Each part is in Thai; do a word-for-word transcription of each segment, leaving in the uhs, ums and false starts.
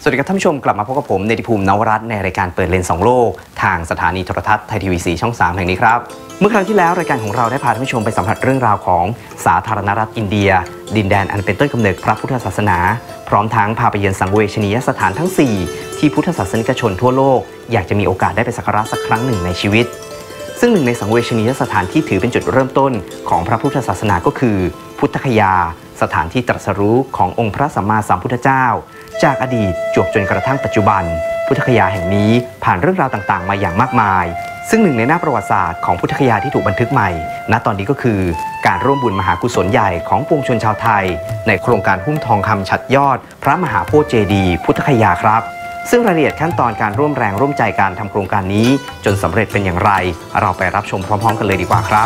สวัสดีครับท่านผู้ชมกลับมาพบกับผมเนติภูมินวรัตน์ในรายการเปิดเลนสองโลกทางสถานีโทรทัศน์ไทยทีวีสีช่องสามแห่งนี้ครับเมื่อครั้งที่แล้วรายการของเราได้พาท่านผู้ชมไปสัมผัสเรื่องราวของสาธารณรัฐอินเดียดินแดนอันเป็นต้นกำเนิดพระพุทธศาสนาพร้อมทั้งพาไปเยือนสังเวชนียสถานทั้งสี่ที่พุทธศาสนิกชนทั่วโลกอยากจะมีโอกาสได้ไปสักการะสักครั้งหนึ่งในชีวิตซึ่งหนึ่งในสังเวชนียสถานที่ถือเป็นจุดเริ่มต้นของพระพุทธศาสนาก็คือพุทธคยาสถานที่ตรัสรู้ขององค์พระสัมมาสัมพุทธเจ้าจากอดีตจวบจนกระทั่งปัจจุบันพุทธคยาแห่งนี้ผ่านเรื่องราวต่างๆมาอย่างมากมายซึ่งหนึ่งในหน้าประวัติศาสตร์ของพุทธคยาที่ถูกบันทึกใหม่ณตอนนี้ก็คือการร่วมบุญมหากุศลใหญ่ของปวงชนชาวไทยในโครงการหุ้มทองคำฉัตรยอดพระมหาโพธิ์เจดีย์พุทธคยาครับซึ่งรายละเอียดขั้นตอนการร่วมแรงร่วมใจการทำโครงการนี้จนสำเร็จเป็นอย่างไรเราไปรับชมพร้อมๆกันเลยดีกว่าครับ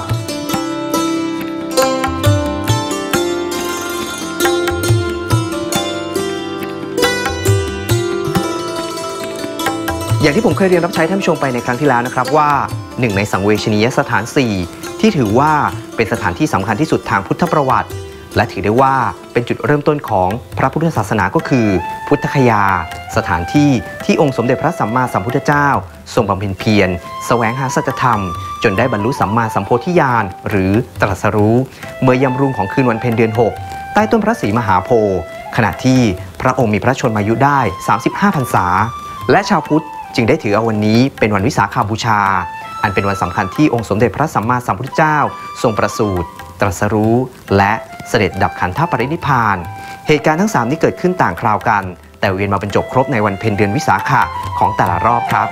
อย่างที่ผมเคยเรียนรับใช้ท่านผู้ชมไปในครั้งที่แล้วนะครับว่าหนึ่งในสังเวชนียสถานสี่ที่ถือว่าเป็นสถานที่สำคัญที่สุดทางพุทธประวัติและถือได้ว่าเป็นจุดเริ่มต้นของพระพุทธศาสนาก็คือพุทธคยาสถานที่ที่องค์สมเด็จพระสัมมาสัมพุทธเจ้าทรงบำเพ็ญเพียรแสวงหาสัจธรรมจนได้บรรลุสัมมาสัมโพธิญาณหรือตรัสรู้เมื่อยามรุ่งของคืนวันเพ็ญเดือนหกใต้ต้นพระศรีมหาโพธิ์ขณะที่พระองค์มีพระชนมายุได้สามสิบห้าพรรษาและชาวพุทธจึงได้ถือเอาวันนี้เป็นวันวิสาขบูชาอันเป็นวันสำคัญที่องค์สมเด็จพระสัมมาสัมพุทธเจ้าทรงประสูติตรัสรู้และเสด็จดับขันธปรินิพพานเหตุการณ์ทั้งสามนี้เกิดขึ้นต่างคราวกันแต่เวียนมาบรรจบครบในวันเพ็ญเดือนวิสาขะของแต่ละรอบครับ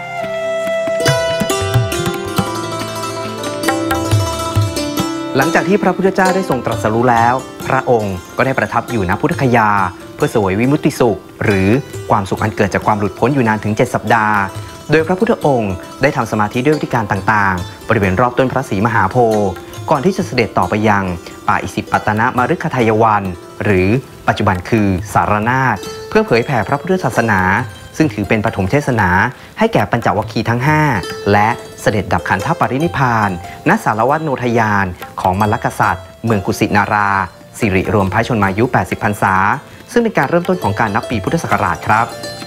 หลังจากที่พระพุทธเจ้าได้ทรงตรัสรู้แล้วพระองค์ก็ได้ประทับอยู่ณพุทธคยาเพื่อเสวยวิมุตติสุขหรือความสุขอันเกิดจากความหลุดพ้นอยู่นานถึงเจ็ดสัปดาห์โดยพระพุทธองค์ได้ทำสมาธิด้วยวิธีการต่างๆบริเวณรอบต้นพระศรีมหาโพธิ์ก่อนที่จะเสด็จต่อไปยังป่าอิสิปตนมฤคทายวันหรือปัจจุบันคือสารนาถเพื่อเผยแผ่พระพุทธศาสนาซึ่งถือเป็นปฐมเทศนาให้แก่ปัญจวัคคีย์ทั้งห้าและเสด็จดับขันธปรินิพพานณสารวัตรโนทยานของมลกษัตริย์เมืองกุสินาราสิริรวมพระชนมายุแปดสิบพรรษาซึ่งเป็นการเริ่มต้นของการนับปีพุทธศักราชครับ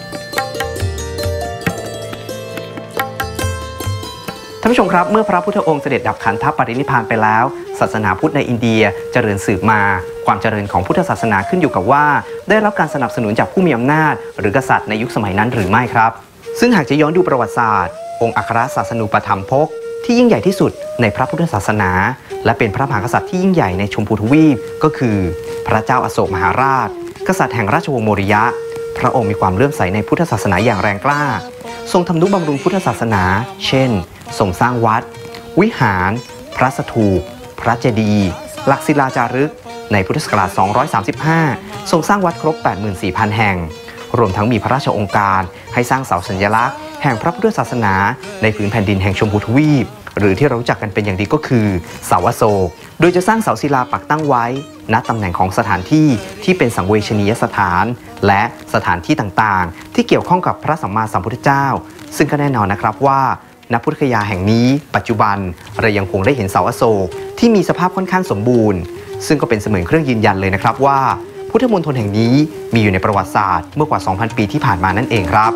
ท่านผู้ชมครับเมื่อพระพุทธองค์เสด็จดับขันธปรินิพพานไปแล้วศาสนาพุทธในอินเดียเจริญสืบมาความเจริญของพุทธศาสนาขึ้นอยู่กับว่าได้รับการสนับสนุนจากผู้มีอำนาจหรือกษัตริย์ในยุคสมัยนั้นหรือไม่ครับซึ่งหากจะย้อนดูประวัติศาสตร์องค์อัครศาสนูปถัมภกที่ยิ่งใหญ่ที่สุดในพระพุทธศาสนาและเป็นพระมหากษัตริย์ที่ยิ่งใหญ่ในชมพูทวีปก็คือพระเจ้าอโศกมหาราชกษัตริย์แห่งราชวงศ์โมริยะพระองค์มีความเลื่อมใสในพุทธศาสนาอย่างแรงกล้าทรงทำนุบำรุงพุทธศาสนาเช่นทรงสร้างวัดวิหารพระสถูปพระเจดีย์หลักศิลาจารึกในพุทธศักราชสองร้อยสามสิบห้าทรงสร้างวัดครบ แปดหมื่นสี่พัน แห่งรวมทั้งมีพระราชโองการให้สร้างเสาสัญลักษณ์แห่งพระพุทธศาสนาในพื้นแผ่นดินแห่งชมพูทวีปหรือที่เรารู้จักกันเป็นอย่างดีก็คือเสาอโศกโดยจะสร้างเสาศิลาปักตั้งไว้ณตำแหน่งของสถานที่ที่เป็นสังเวชนียสถานและสถานที่ต่างๆที่เกี่ยวข้องกับพระสัมมาสัมพุทธเจ้าซึ่งก็แน่นอนนะครับว่าณพุทธคยาแห่งนี้ปัจจุบันเรายังคงได้เห็นเสาอโศกที่มีสภาพค่อนข้างสมบูรณ์ซึ่งก็เป็นเสมือนเครื่องยืนยันเลยนะครับว่าพุทธมณฑลแห่งนี้มีอยู่ในประวัติศาสตร์เมื่อกว่า สองพัน ปีที่ผ่านมานั่นเองครับ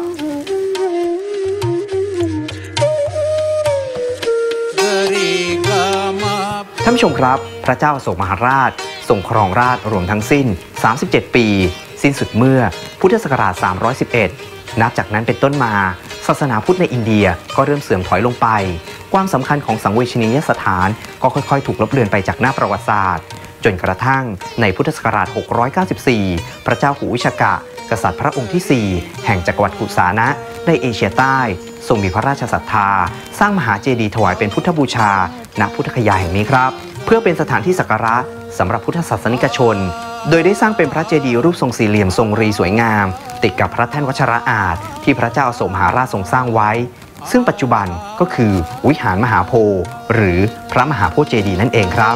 ท่านผู้ชมครับพระเจ้าอโศกมหาราชทรงครองราชย์รวมทั้งสิ้นสามสิบเจ็ดปีสิ้นสุดเมื่อพุทธศักราชสามร้อยสิบเอ็ดนับจากนั้นเป็นต้นมาศาสนาพุทธในอินเดียก็เริ่มเสื่อมถอยลงไปความสำคัญของสังเวชนียสถานก็ค่อยๆถูกลบเลือนไปจากหน้าประวัติศาสตร์จนกระทั่งในพุทธศักราชหกร้อยเก้าสิบสี่พระเจ้าหูวิชกะกษัตริย์พระองค์ที่สี่แห่งจักรวรรดิกุสานะในเอเชียใต้ทรงมีพระราชศรัทธาสร้างมหาเจดีย์ถวายเป็นพุทธบูชาณพุทธคยาแห่งนี้ครับเพื่อเป็นสถานที่สักการะสำหรับพุทธศาสนิกชนโดยได้สร้างเป็นพระเจดีย์รูปทรงสี่เหลี่ยมทรงรีสวยงามติดกับพระแท่นวัชระอาจที่พระเจ้าอโศกมหาราชทรงสร้างไว้ซึ่งปัจจุบันก็คือวิหารมหาโพธิ์หรือพระมหาโพธิ์เจดีย์นั่นเองครับ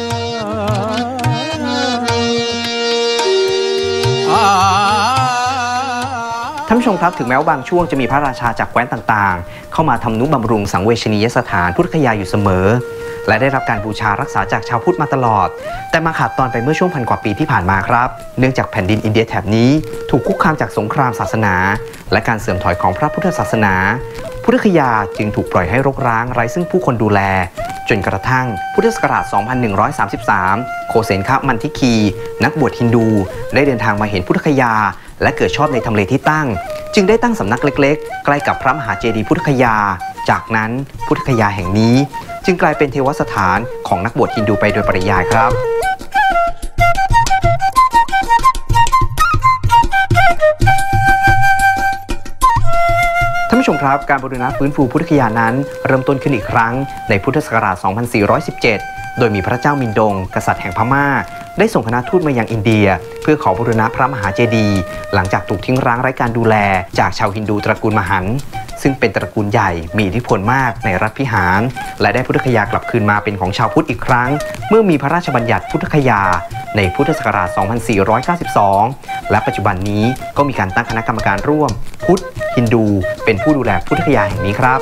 ท่านผู้ชมครับถึงแม้ว่าบางช่วงจะมีพระราชาจากแคว้นต่างๆเข้ามาทำนุบำรุงสังเวชนียสถานพุทธคยาอยู่เสมอและได้รับการบูชารักษาจากชาวพุทธมาตลอดแต่มาขาดตอนไปเมื่อช่วงพันกว่าปีที่ผ่านมาครับเนื่องจากแผ่นดินอินเดียแถบนี้ถูกคุกคามจากสงครามศาสนาและการเสื่อมถอยของพระพุทธศาสนาพุทธคยาจึงถูกปล่อยให้รกร้างไร้ซึ่งผู้คนดูแลจนกระทั่งพุทธศักราช สองพันหนึ่งร้อยสามสิบสาม โคเสนคะมันทิคีนักบวชฮินดูได้เดินทางมาเห็นพุทธคยาและเกิดชอบในทำเลที่ตั้งจึงได้ตั้งสำนักเล็กๆใกล้กับพระมหาเจดีย์พุทธคยาจากนั้นพุทธคยาแห่งนี้จึงกลายเป็นเทวสถานของนักบวชฮินดูไปโดยปริยายครับท่านผู้ชมครับการบูรณะฟื้นฟูพุทธคยานั้นเริ่มต้นขึ้นอีกครั้งในพุทธศักราช สองพันสี่ร้อยสิบเจ็ด โดยมีพระเจ้ามินดงกษัตริย์แห่งพม่าได้ส่งคณะทูตมายังอินเดียเพื่อขอบูรณะพระมหาเจดีย์หลังจากถูกทิ้งร้างไร้การดูแลจากชาวฮินดูตระกูลมหันต์ซึ่งเป็นตระกูลใหญ่มีอิทธิพลมากในรัฐพิหารและได้พุทธคยากลับคืนมาเป็นของชาวพุทธอีกครั้งเมื่อมีพระราชบัญญัติพุทธคยาในพุทธศักราช สองพันสี่ร้อยเก้าสิบสอง และปัจจุบันนี้ก็มีการตั้งคณะกรรมการร่วมพุทธฮินดูเป็นผู้ดูแลพุทธคยาแห่งนี้ครับ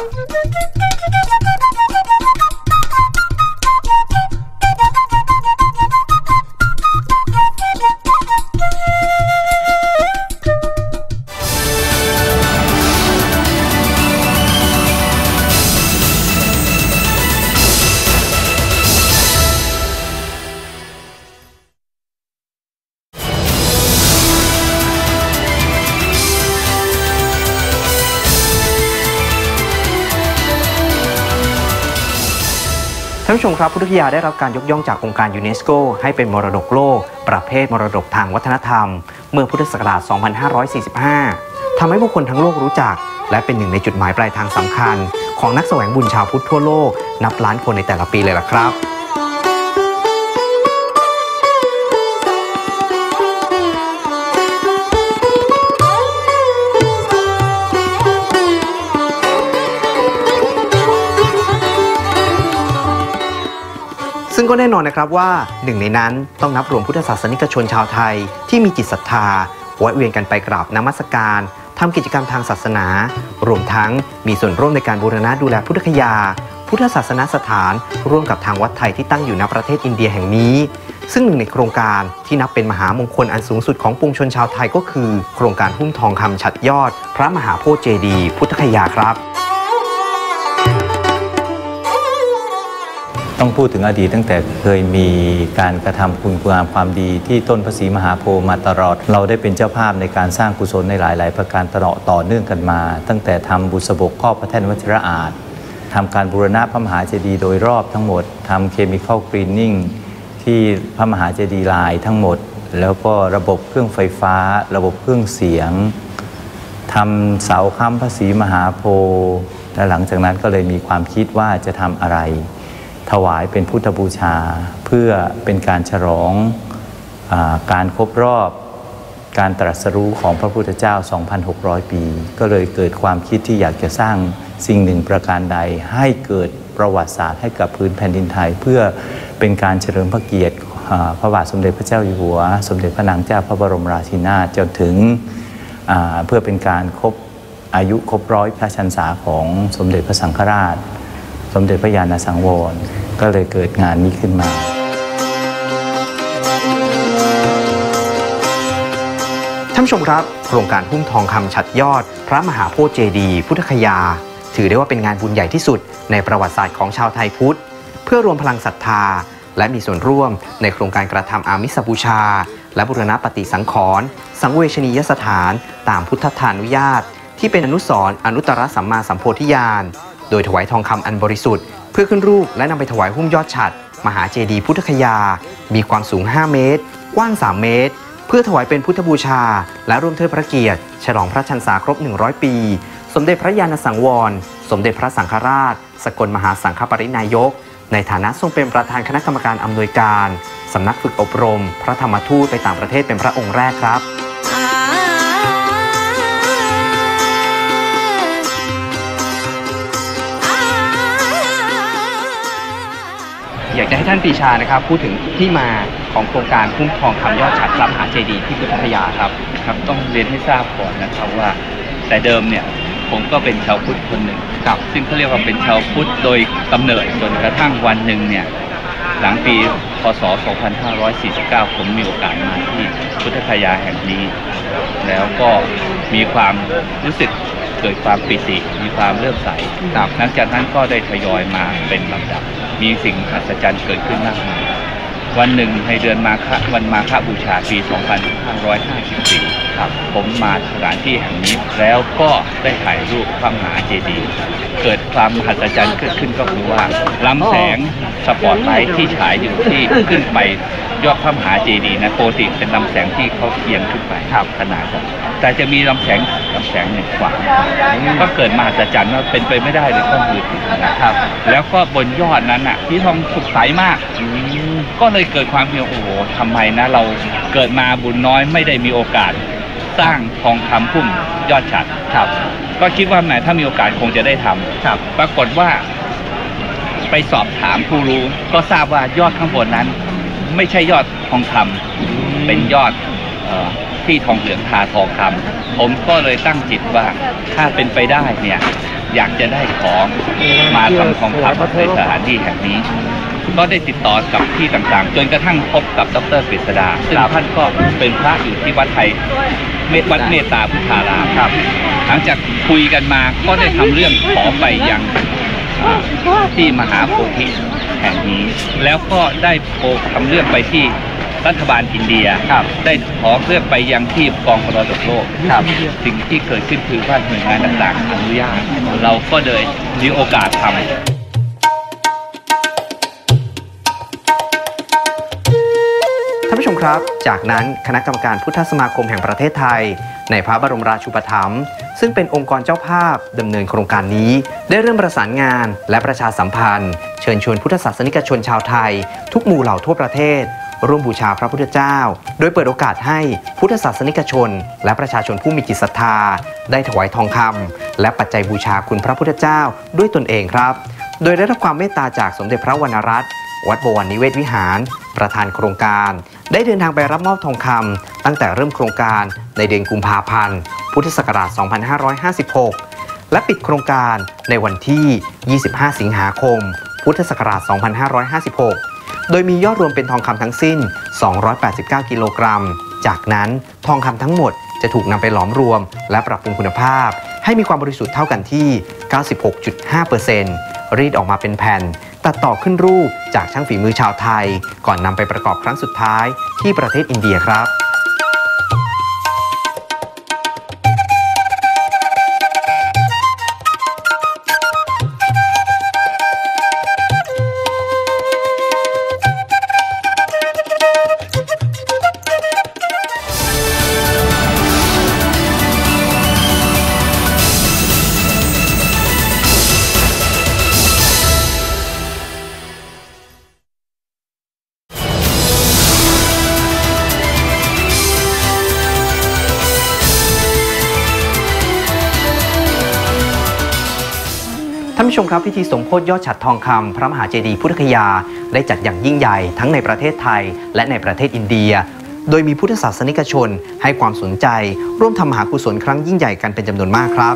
ท่านผู้ชมครับพุทธคยาได้รับการยกย่องจากองค์การยูเนสโกให้เป็นมรดกโลกประเภทมรดกทางวัฒนธรรมเมื่อพุทธศักราช สองพันห้าร้อยสี่สิบห้า ทำให้ผู้คนทั้งโลกรู้จักและเป็นหนึ่งในจุดหมายปลายทางสำคัญของนักแสวงบุญชาวพุทธทั่วโลกนับล้านคนในแต่ละปีเลยล่ะครับซึ่งก็แน่นอนนะครับว่าหนึ่งในนั้นต้องนับรวมพุทธศาสนิกชนชาวไทยที่มีจิตศรัทธาแวะเวียนกันไปกราบนมัสการทำกิจกรรมทางศาสนารวมทั้งมีส่วนร่วมในการบูรณะดูแลพุทธคยาพุทธศาสนสถานร่วมกับทางวัดไทยที่ตั้งอยู่ณประเทศอินเดียแห่งนี้ซึ่งหนึ่งในโครงการที่นับเป็นมหามงคลอันสูงสุดของปวงชนชาวไทยก็คือโครงการหุ้มทองคำฉัตรยอดพระมหาโพธิ์เจดีย์พุทธคยาครับต้องพูดถึงอดีตตั้งแต่เคยมีการกระทำคุณงามความดีที่ต้นพระศรีมหาโพธิ์มาตลอดเราได้เป็นเจ้าภาพในการสร้างกุศลในหลายๆประการตลอดต่อเนื่องกันมาตั้งแต่ทำบุษบกครอบพระแท่นวชิรอาสน์ทำการบูรณะพระมหาเจดีย์โดยรอบทั้งหมดทำเคมีคอลกรีนนิ่งที่พระมหาเจดีย์ลายทั้งหมดแล้วก็ระบบเครื่องไฟฟ้าระบบเครื่องเสียงทำเสาค้ำพระศรีมหาโพธิ์และหลังจากนั้นก็เลยมีความคิดว่าจะทำอะไรถวายเป็นพุทธบูชาเพื่อเป็นการฉลองอาการครบรอบการตรัสรู้ของพระพุทธเจ้า สองพันหกร้อย ปีก็เลยเกิดความคิดที่อยากจะสร้างสิ่งหนึ่งประการใดให้เกิดประวัติศาสตร์ให้กับพื้นแผ่นดินไทยเพื่อเป็นการเฉลิมพระเกียรติพระบาทสมเด็จพระเจ้าอยู่หัวสมเด็จพระนางเจ้าพระบรมราชินีนาถจนถึงเพื่อเป็นการครบอายุครบร้อยพระพรรษาของสมเด็จพระสังฆราชสมเด็จพระญาณสังวรก็เลยเกิดงานนี้ขึ้นมาท่านผู้ชมครับโครงการหุ้มทองคำฉัตรยอดพระมหาโพธิ์เจดีย์พุทธคยาถือได้ว่าเป็นงานบุญใหญ่ที่สุดในประวัติศาสตร์ของชาวไทยพุทธเพื่อรวมพลังศรัทธาและมีส่วนร่วมในโครงการกระทำอามิสบูชาและบูรณะปฏิสังขรณ์สังเวชนียสถานตามพุทธทานุญาตที่เป็นอนุสรณ์อนุตตรสัมมาสัมโพธิญาณโดยถวายทองคำอันบริสุทธิ์เพื่อขึ้นรูปและนำไปถวายหุ้มยอดฉัตรมหาเจดีย์พุทธคยามีความสูงห้าเมตรกว้างสามเมตรเพื่อถวายเป็นพุทธบูชาและร่วมเทิดพระเกียรติฉลองพระพรรษาครบหนึ่งร้อยปีสมเด็จพระญาณสังวรสมเด็จพระสังฆราชสกลมหาสังฆปรินายกในฐานะทรงเป็นประธานคณะกรรมการอำนวยการสำนักฝึกอบรมพระธรรมทูตไปต่างประเทศเป็นพระองค์แรกครับอยากจะให้ท่านปรีชานะครับพูดถึงที่มาของโครงการหุ้มทองคำยอดฉัตรพระมหาเจดีย์ที่พุทธคยาครับครับต้องเรียนให้ทราบก่อนนะครับว่าแต่เดิมเนี่ยผมก็เป็นชาวพุทธคนหนึ่งครับซึ่งเขาเรียกว่าเป็นชาวพุทธโดยกำเนิดจนกระทั่งวันหนึ่งเนี่ยหลังปีพ.ศ. สองพันห้าร้อยสี่สิบเก้า ผมมีโอกาสมาที่พุทธคยาแห่งนี้แล้วก็มีความรู้สึกเกิดความปิติมีความเลื่อมใสหลังจากนั้นก็ได้ทยอยมาเป็นลำดับมีสิ่งอัศจรรย์เกิดขึ้นมากมายวันหนึ่งในเดือนมาฆวันมาฆบูชาปี สองพันห้าร้อยห้าสิบสี่ ครับผมมาสถานที่แห่งนี้แล้วก็ได้ถ่ายรูปพระมหาเจดีย์เกิดความมหัศจรรย์เกิดขึ้นก็คือว่าลำแสงสปอตไลท์ที่ฉายอยู่ที่ขึ้นไปยอดพระมหาเจดีย์นะปกติเป็นลำแสงที่เขาเอียงขึ้นไปขนาดนั้นแต่จะมีลำแสงลำแสงหนึ่งขวางก็เกิดมหัศจรรย์ว่าเป็นไปไม่ได้เลยก็มืดนะครับแล้วก็บนยอดนั้นอ่ะที่ทองสุกใสมากก็เลยเกิดความเพียรโอ้โหทำไมนะเราเกิดมาบุญน้อยไม่ได้มีโอกาสสร้างทองคำพุ่มยอดฉัตรครับก็คิดว่าแหมถ้ามีโอกาสคงจะได้ทำครับปรากฏว่าไปสอบถามผู้รู้ก็ทราบว่ายอดข้างบนนั้นไม่ใช่ยอดทองคำเป็นยอดเอ่อที่ทองเหลืองทาทองคำผมก็เลยตั้งจิตว่าถ้าเป็นไปได้เนี่ยอยากจะได้ของมาทำทองคำในสถานที่แห่งนี้ก็ได้ติดต่อกับที่ต่างๆจนกระทั่งพบกับดร.กฤษดาซึ่งท่านก็เป็นพระอยู่ที่วัดไทยเมตวัดเมตตาพุทธารามครับหลังจากคุยกันมาก็ได้ทำเรื่องขอไปยังที่มหาโพธิแห่งนี้แล้วก็ได้โทรทำเรื่องไปที่รัฐบาลอินเดียได้ขอเรื่องไปยังที่กองมรดกโลกสิ่งที่เกิดขึ้นคือว่าหน่วยงานต่างๆอนุญาตเราก็เลยมีโอกาสทำท่านผู้ชมครับจากนั้นคณะกรรมการพุทธสมาคมแห่งประเทศไทยในพระบรมราชูปถัมภ์ซึ่งเป็นองค์กรเจ้าภาพดำเนินโครงการนี้ได้เริ่มประสานงานและประชาสัมพันธ์เชิญชวนพุทธศาสนิกชนชาวไทยทุกหมู่เหล่าทั่วประเทศร่วมบูชาพระพุทธเจ้าโดยเปิดโอกาสให้พุทธศาสนิกชนและประชาชนผู้มีจิตศรัทธาได้ถวายทองคำและปัจจัยบูชาคุณพระพุทธเจ้าด้วยตนเองครับโดยได้รับความเมตตาจากสมเด็จพระวรรณรัตน์วัดบวรนิเวศวิหารประธานโครงการได้เดินทางไปรับมอบทองคำตั้งแต่เริ่มโครงการในเดือนกุมภาพันธ์พุทธศักราช สองพันห้าร้อยห้าสิบหก และปิดโครงการในวันที่ ยี่สิบห้า สิงหาคม พุทธศักราช สองพันห้าร้อยห้าสิบหก โดยมียอดรวมเป็นทองคำทั้งสิ้น สองร้อยแปดสิบเก้า กิโลกรัม จากนั้นทองคำทั้งหมดจะถูกนำไปหลอมรวมและปรับปรุงคุณภาพให้มีความบริสุทธิ์เท่ากันที่ เก้าสิบหกจุดห้าเปอร์เซ็นต์ รีดออกมาเป็นแผ่นตัดต่อขึ้นรูปจากช่างฝีมือชาวไทยก่อนนำไปประกอบครั้งสุดท้ายที่ประเทศอินเดียครับท่านผู้ชมครับพิธีสมโภชยอดฉัตรทองคำพระมหาเจดีย์พุทธคยาได้จัดอย่างยิ่งใหญ่ทั้งในประเทศไทยและในประเทศอินเดียโดยมีพุทธศาสนิกชนให้ความสนใจร่วมทำมหากุศลครั้งยิ่งใหญ่กันเป็นจำนวนมากครับ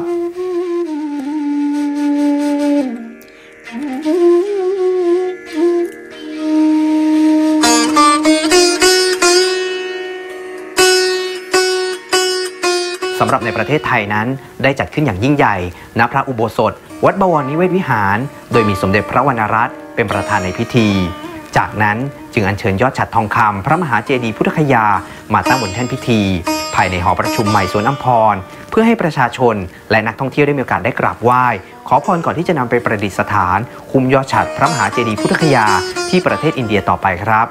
สำหรับในประเทศไทยนั้นได้จัดขึ้นอย่างยิ่งใหญ่ณพระอุโบสถวัดบวรนิเวศวิหารโดยมีสมเด็จพระวรรณรัตน์เป็นประธานในพิธีจากนั้นจึงอัญเชิญยอดฉัตรทองคำพระมหาเจดีย์พุทธคยามาตั้งบนแท่นพิธีภายในหอประชุมใหม่สวนอัมพรเพื่อให้ประชาชนและนักท่องเที่ยวได้มีโอกาสได้กราบไหว้ขอพรก่อนที่จะนำไปประดิษฐานคุ้มยอดฉัตรพระมหาเจดีย์พุทธคยาที่ประเทศอินเดียต่อไปครับ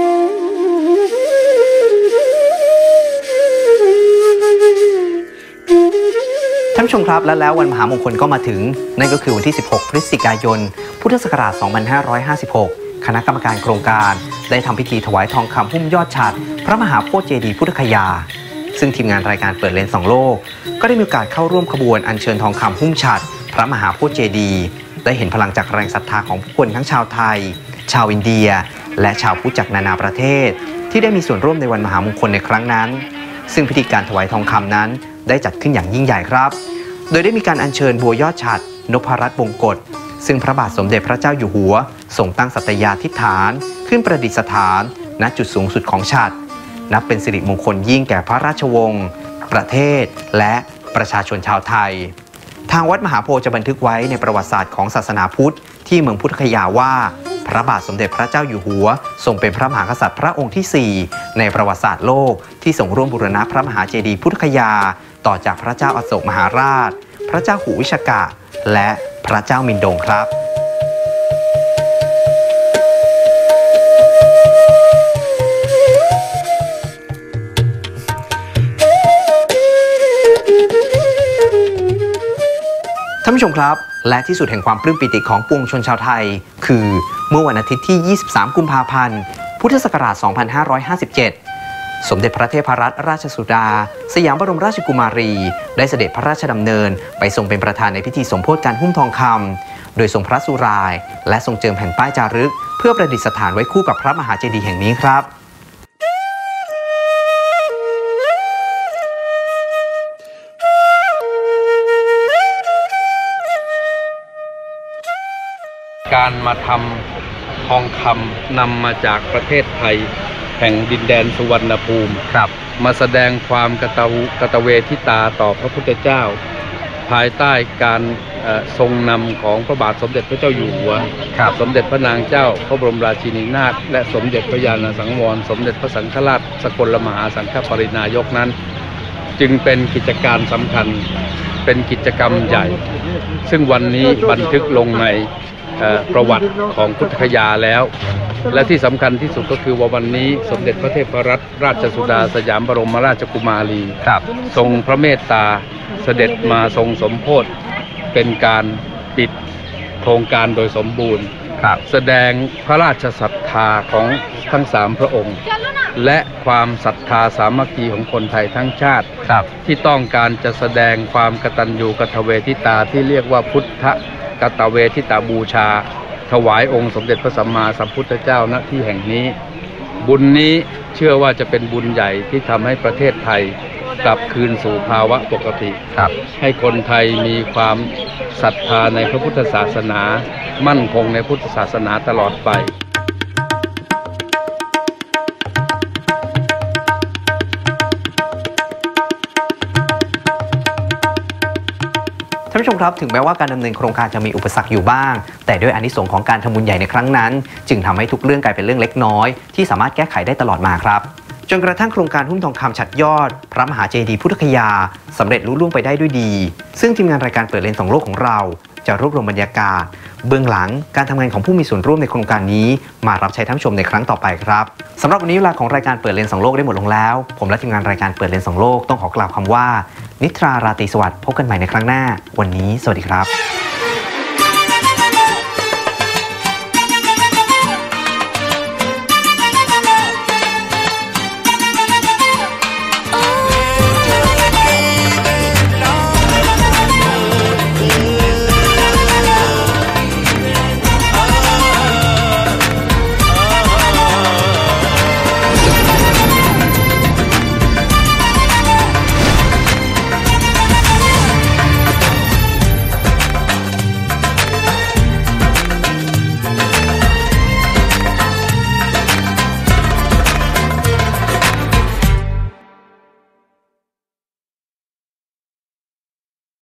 ท่านผู้ชมครับและแล้ววันมหามงคลก็มาถึงนั่นก็คือวันที่สิบหกพฤศจิกายนพุทธศักราชสองพันห้าร้อยห้าสิบหกคณะกรรมการโครงการได้ทำพิธีถวายทองคำหุ้มยอดฉัตรพระมหาโพธิ์เจดีย์พุทธคยาซึ่งทีมงานรายการเปิดเลนส์สองโลกก็ได้มีโอกาสเข้าร่วมขบวนอัญเชิญทองคำหุ้มฉัตรพระมหาโพธิ์เจดีย์ได้เห็นพลังจากแรงศรัทธาของผู้คนทั้งชาวไทยชาวอินเดียและชาวพุทธจากนานาประเทศที่ได้มีส่วนร่วมในวันมหามงคลในครั้งนั้นซึ่งพิธีการถวายทองคำนั้นได้จัดขึ้นอย่างยิ่งใหญ่ครับโดยได้มีการอัญเชิญบัวยอดฉัตรนพรัตน์วงกฎซึ่งพระบาทสมเด็จพระเจ้าอยู่หัวทรงตั้งสัตยาธิษฐานขึ้นประดิษฐานณจุดสูงสุดของฉัตรนับเป็นสิริมงคลยิ่งแก่พระราชวงศ์ประเทศและประชาชนชาวไทยทางวัดมหาโพธิ์จะบันทึกไว้ในประวัติศาสตร์ของศาสนาพุทธที่เมืองพุทธคยาว่าพระบาทสมเด็จพระเจ้าอยู่หัวทรงเป็นพระมหากษัตริย์พระองค์ที่สี่ในประวัติศาสตร์โลกที่ทรงร่วมบูรณะพระมหาเจดีย์พุทธคยาต่อจากพระเจ้าอโศกมหาราชพระเจ้าหูวิชกะและพระเจ้ามินโดงครับท่านผู้ชมครับและที่สุดแห่งความปลื้มปิติของปวงชนชาวไทยคือเมื่อวันอาทิตย์ที่ ยี่สิบสาม กุมภาพันธ์ พุทธศักราช สองพันห้าร้อยห้าสิบเจ็ด สมเด็จพระเทพรัตนราชสุดาสยามบรมราชกุมารีได้เสด็จพระราชดำเนินไปทรงเป็นประธานในพิธีสมโภชการหุ้มทองคำโดยทรงพระสุรายและทรงเจิมแผ่นป้ายจารึกเพื่อประดิษฐานไว้คู่กับพระมหาเจดีย์แห่งนี้ครับการมาทำทองคำนำมาจากประเทศไทยแห่งดินแดนสุวรรณภูมิครับมาแสดงความกตกตเวทิตาต่อพระพุทธเจ้าภายใต้การทรงนำของพระบาทสมเด็จพระเจ้าอยู่หัวสมเด็จพระนางเจ้าพระบรมราชินีนาถและสมเด็จพระญาณสังวรสมเด็จพระสังฆราชสกลมหาสังฆปรินายกนั้นจึงเป็นกิจการสำคัญเป็นกิจกรรมใหญ่ซึ่งวันนี้บันทึกลงในประวัติของพุทธคยาแล้วและที่สำคัญที่สุดก็คือว่าวันนี้สมเด็จพระเทพรัตนราชสุดาสยามบรมราชกุมารีทรงพระเมตตาเสด็จมาทรงสมโภชเป็นการปิดโครงการโดยสมบูรณ์แสดงพระราชศรัทธาของทั้งสามพระองค์และความศรัทธาสามัคคีของคนไทยทั้งชาติที่ต้องการจะแสดงความกตัญญูกตเวทิตาที่เรียกว่าพุทธกตเวทิตาบูชาถวายองค์สมเด็จพระสัมมาสัมพุทธเจ้าณที่แห่งนี้บุญนี้เชื่อว่าจะเป็นบุญใหญ่ที่ทำให้ประเทศไทยกลับคืนสู่ภาวะปกติให้คนไทยมีความศรัทธาในพระพุทธศาสนามั่นคงในพุทธศาสนาตลอดไปท่านผู้ชมครับถึงแม้ว่าการดำเนินโครงการจะมีอุปสรรคอยู่บ้างแต่ด้วยอานิสงส์ของการทำบุญใหญ่ในครั้งนั้นจึงทำให้ทุกเรื่องกลายเป็นเรื่องเล็กน้อยที่สามารถแก้ไขได้ตลอดมาครับจนกระทั่งโครงการหุ้มทองคำฉัตรยอดพระมหาเจดีย์พุทธคยาสำเร็จลุล่วงไปได้ด้วยดีซึ่งทีมงานรายการเปิดเลนส์สองโลกของเราจะรวบรวมบรรยากาศเบื้องหลังการทำงานของผู้มีส่วนร่วมในโครงการนี้มารับใช้ท่านผู้ชมในครั้งต่อไปครับสำหรับวันนี้เวลาของรายการเปิดเลนส์สองโลกได้หมดลงแล้วผมและทีมงานรายการเปิดเลนส์สองโลกต้องขอกล่าวคำว่านิทราราตรีสวัสดิ์พบกันใหม่ในครั้งหน้าวันนี้สวัสดีครับ